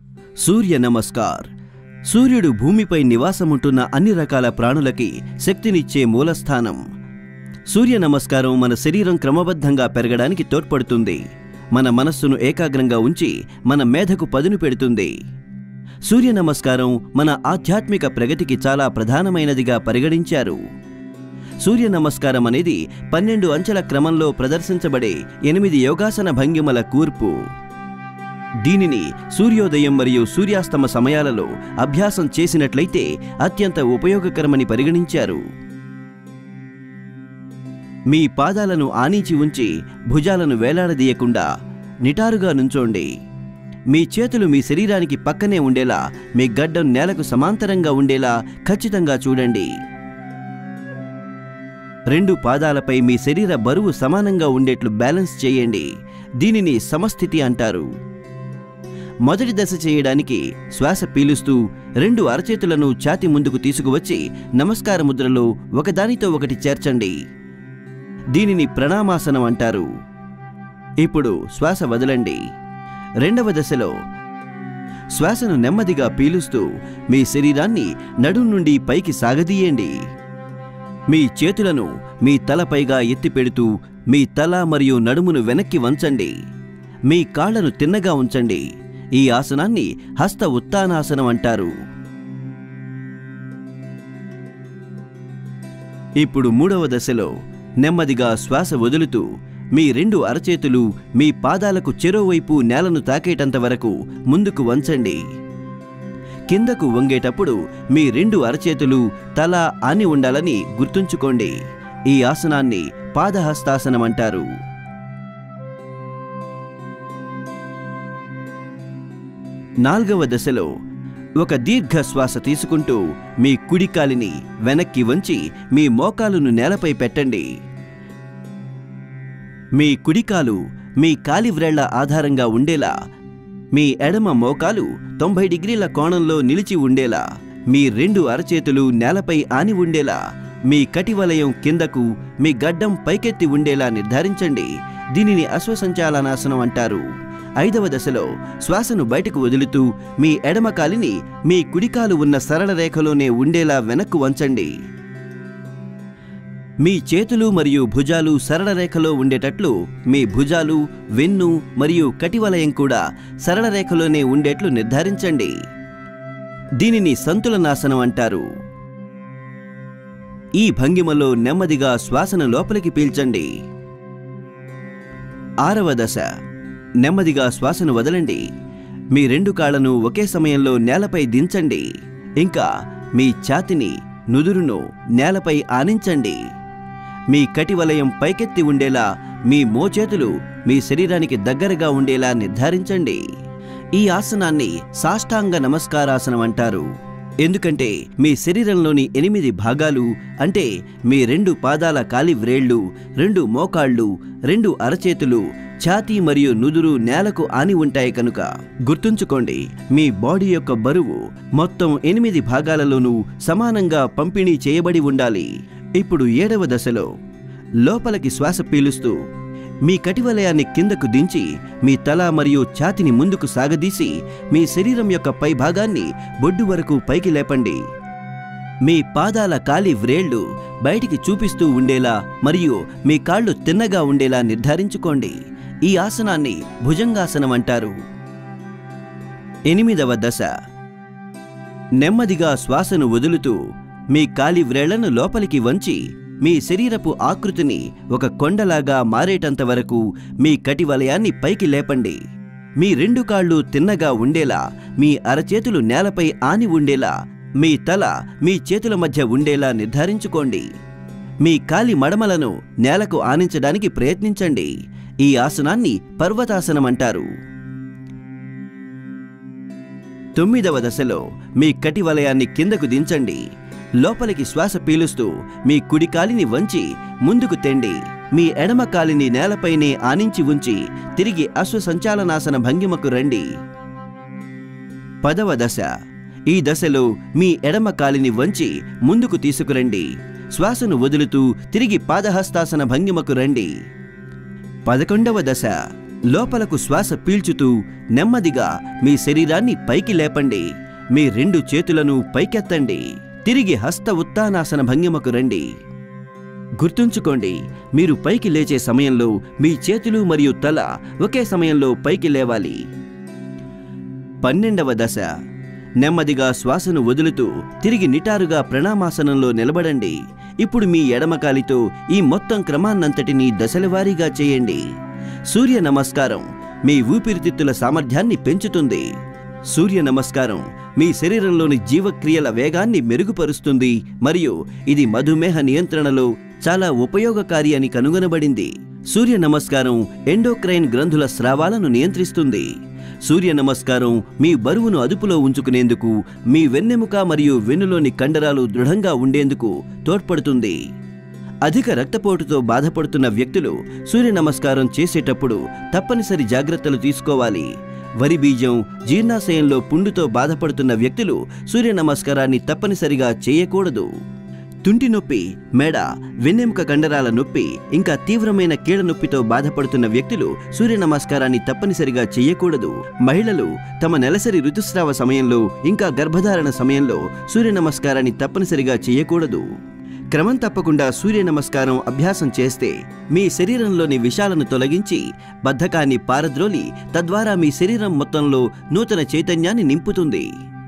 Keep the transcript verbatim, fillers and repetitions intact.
సూర్య నమస్కార్. సూర్యుడు భూమిపై నివాసముంటున్న అన్ని రకాల ప్రాణులకి శక్తినిచ్చే మూలస్థానం. సూర్య నమస్కారం మన శరీరం క్రమబద్ధంగా పెరగడానికి తోడ్పడుతుంది. మన మనస్సును ఏకాగ్రంగా ఉంచి మన మేధకు పదును పెడుతుంది. సూర్య నమస్కారం మన ఆధ్యాత్మిక ప్రగతికి చాలా ప్రధానమైనదిగా పరిగణించారు. సూర్య నమస్కారం అనేది పన్నెండు అంచెల క్రమంలో ప్రదర్శించబడే ఎనిమిది యోగాసన భంగిమల కూర్పు. దీనిని సూర్యోదయం మరియు సూర్యాస్తమ సమయాలలో అభ్యాసం చేసినట్లయితే అత్యంత ఉపయోగకరమని పరిగణించారు. మీ పాదాలను ఆనించి ఉంచి భుజాలను వేలాడదీయకుండా నిటారుగా నుంచోండి. మీ చేతులు మీ శరీరానికి పక్కనే ఉండేలా, మీ గడ్డం నేలకు సమాంతరంగా ఉండేలా ఖచ్చితంగా చూడండి. రెండు పాదాలపై మీ శరీర బరువు సమానంగా ఉండేట్లు బ్యాలెన్స్ చేయండి. దీనిని సమస్థితి అంటారు. మొదటి దశ చేయడానికి శ్వాస పీలుస్తూ రెండు అరచేతులను ఛాతి ముందుకు తీసుకువచ్చి నమస్కార ముద్రలో ఒకదానితో ఒకటి చేర్చండి. దీనిని ప్రణామాసనం అంటారు. ఇప్పుడు శ్వాస వదలండి. రెండవ దశలో శ్వాసను నెమ్మదిగా పీలుస్తూ మీ శరీరాన్ని నడుం నుండి పైకి సాగదీయండి. మీ చేతులను మీ తలపైగా ఎత్తిపెడుతూ మీ తల మరియు నడుమును వెనక్కి వంచండి. మీ కాళ్లను తిన్నగా ఉంచండి. ఈ ఆసనాన్ని హస్త ఉత్తానాసనం అంటారు. ఇప్పుడు మూడవ దశలో నెమ్మదిగా శ్వాస వదులుతూ మీ రెండు అరచేతులు మీ పాదాలకు చెరోవైపు నేలను తాకేటంత వరకు ముందుకు వంచండి. కిందకు వంగేటప్పుడు మీ రెండు అరచేతులు తల ఆని ఉండాలని గుర్తుంచుకోండి. ఈ ఆసనాన్ని పాదహస్తాసనం అంటారు. నాల్గవ దశలో ఒక దీర్ఘ శ్వాస తీసుకుంటూ మీ కుడికాలిని వెనక్కి వంచి మీ మోకాలును నేలపై పెట్టండి. మీ కుడికాలు మీ కాలి వ్రేళ్ల ఆధారంగా ఉండేలా, మీ ఎడమ మోకాలు తొంభై డిగ్రీల కోణంలో నిలిచి ఉండేలా, మీ రెండు అరచేతులు నేలపై ఆని ఉండేలా, మీ కటివలయం కిందకు మీ గడ్డం పైకెత్తి ఉండేలా నిర్ధారించండి. దీనిని అశ్వసంచాలనాసనం అంటారు. ఐదవ దశలో శ్వాసను బయటకు వదులుతూ మీ ఎడమ కాలిని మీ కుడికాలు ఉన్న సరళ రేఖలోనే ఉండేలా వెనక్కు వంచండి. మీ చేతులు మరియు భుజాలు సరళ రేఖలో ఉండేటట్లు మీ భుజాలు, వెన్ను మరియు కటివలయం కూడా సరళ రేఖలోనే ఉండేట్లు నిర్ధారించండి. దీనిని సంతులనాసనం అంటారు. ఈ భంగిమలో నెమ్మదిగా శ్వాసను లోపలికి పీల్చండి. ఆరవ దశ నెమ్మదిగా శ్వాసను వదలండి. మీ రెండు కాళ్లను ఒకే సమయంలో నేలపై దించండి. ఇంకా మీ ఛాతిని, నుదురును నేలపై ఆనించండి. మీ కటివలయం పైకెత్తి ఉండేలా, మీ మోచేతులు మీ శరీరానికి దగ్గరగా ఉండేలా నిర్ధారించండి. ఈ ఆసనాన్ని సాష్టాంగ నమస్కారాసనం అంటారు. ఎందుకంటే మీ శరీరంలోని ఎనిమిది భాగాలు అంటే మీ రెండు పాదాల కాలి వ్రేళ్లు, రెండు మోకాళ్ళు, రెండు అరచేతులు, ఛాతీ మరియు నుదురు నేలకు ఆని ఉంటాయి కనుక గుర్తుంచుకోండి, మీ బాడీ యొక్క బరువు మొత్తం ఎనిమిది భాగాలలోనూ సమానంగా పంపిణీ చేయబడి ఉండాలి. ఇప్పుడు ఏడవ దశలో లోపలికి శ్వాస పీలుస్తూ మీ కటివలయాన్ని కిందకు దించి మీ తల మరియు ఛాతిని ముందుకు సాగదీసి మీ శరీరం యొక్క పై భాగాన్ని బొడ్డు వరకు పైకి లేపండి. మీ పాదాల కాలి వ్రేళ్లు బయటికి చూపిస్తూ ఉండేలా మరియు మీ కాళ్ళు తిన్నగా ఉండేలా నిర్ధారించుకోండి. ఈ ఆసనాన్ని భుజంగాసనం అంటారు. ఎనిమిదవ దశ నెమ్మదిగా శ్వాసను వదులుతూ మీ కాలి వ్రేళ్లను లోపలికి వంచి మీ శరీరపు ఆకృతిని ఒక కొండలాగా మారేటంత వరకు మీ కటివలయాన్ని పైకి లేపండి. మీ రెండు కాళ్ళు తిన్నగా ఉండేలా, మీ అరచేతులు నేలపై ఆని ఉండేలా, మీ తల మీ చేతుల మధ్య ఉండేలా నిర్ధారించుకోండి. మీ కాలి మడమలను నేలకు ఆనించడానికి ప్రయత్నించండి. ఈ ఆసనాన్ని పర్వతాసనం అంటారు. తొమ్మిదవ దశలో మీ కటివలయాన్ని కిందకు దించండి. లోపలికి శ్వాస పీలుస్తూ మీ కుడి కాలిని వంచి ముందుకు తెండి. మీ ఎడమ కాలిని నేలపైనే ఆనించి ఉంచి తిరిగి అశ్వసంచాలనాసన భంగిమకు రండి. పదవ దశ ఈ దశలో మీ ఎడమ కాలిని వంచి ముందుకు తీసుకురండి. శ్వాసను వదులుతూ తిరిగి పాదహస్తాసన భంగిమకు రండి. పదకొండవ దశ లోపలకు శ్వాస పీల్చుతూ నెమ్మదిగా మీ శరీరాన్ని పైకి లేపండి. మీ రెండు చేతులను పైకెత్తండి. తిరిగి హస్త ఉత్తానాసన భంగిమకు రండి. గుర్తుంచుకోండి, మీరు పైకి లేచే సమయంలో మీ చేతులు మరియు తల ఒకే సమయంలో పైకి లేవాలి. పన్నెండవ దశ. నెమ్మదిగా శ్వాసను వదులుతూ తిరిగి నిటారుగా ప్రణామాసనంలో నిలబడండి. ఇప్పుడు మీ ఎడమకాలితో ఈ మొత్తం క్రమాన్నంతటినీ దశలవారీగా చేయండి. సూర్య నమస్కారం మీ ఊపిరితిత్తుల సామర్థ్యాన్ని పెంచుతుంది. సూర్య నమస్కారం మీ శరీరంలోని జీవక్రియల వేగాన్ని మెరుగుపరుస్తుంది మరియు ఇది మధుమేహ నియంత్రణలో చాలా ఉపయోగకారి అని కనుగొనబడింది. సూర్య నమస్కారం ఎండోక్రైన్ గ్రంథుల స్రావాలను నియంత్రిస్తుంది. సూర్య నమస్కారం మీ బరువును అదుపులో ఉంచుకునేందుకు, మీ వెన్నెముక మరియు వెన్నులోని కండరాలు దృఢంగా ఉండేందుకు తోడ్పడుతుంది. అధిక రక్తపోటుతో బాధపడుతున్న వ్యక్తులు సూర్య నమస్కారం చేసేటప్పుడు తప్పనిసరి జాగ్రత్తలు తీసుకోవాలి. వరి బీజం, జీర్ణాశయంలో పుండుతో బాధపడుతున్న వ్యక్తులు సూర్య నమస్కారాన్ని తప్పనిసరిగా చేయకూడదు. తుంటి నొప్పి, మెడ, వెన్నెముక కండరాల నొప్పి, ఇంకా తీవ్రమైన కీళ్ళ నొప్పితో బాధపడుతున్న వ్యక్తులు సూర్య నమస్కారాన్ని తప్పనిసరిగా చేయకూడదు. మహిళలు తమ నెలసరి ఋతుస్రావ సమయంలో ఇంకా గర్భధారణ సమయంలో సూర్య నమస్కారాన్ని తప్పనిసరిగా చేయకూడదు. క్రమం తప్పకుండా సూర్య నమస్కారం అభ్యాసం చేస్తే మీ శరీరంలోని విషాలను తొలగించి బద్ధకాన్ని పారద్రోలి తద్వారా మీ శరీరం మొత్తంలో నూతన చైతన్యాన్ని నింపుతుంది.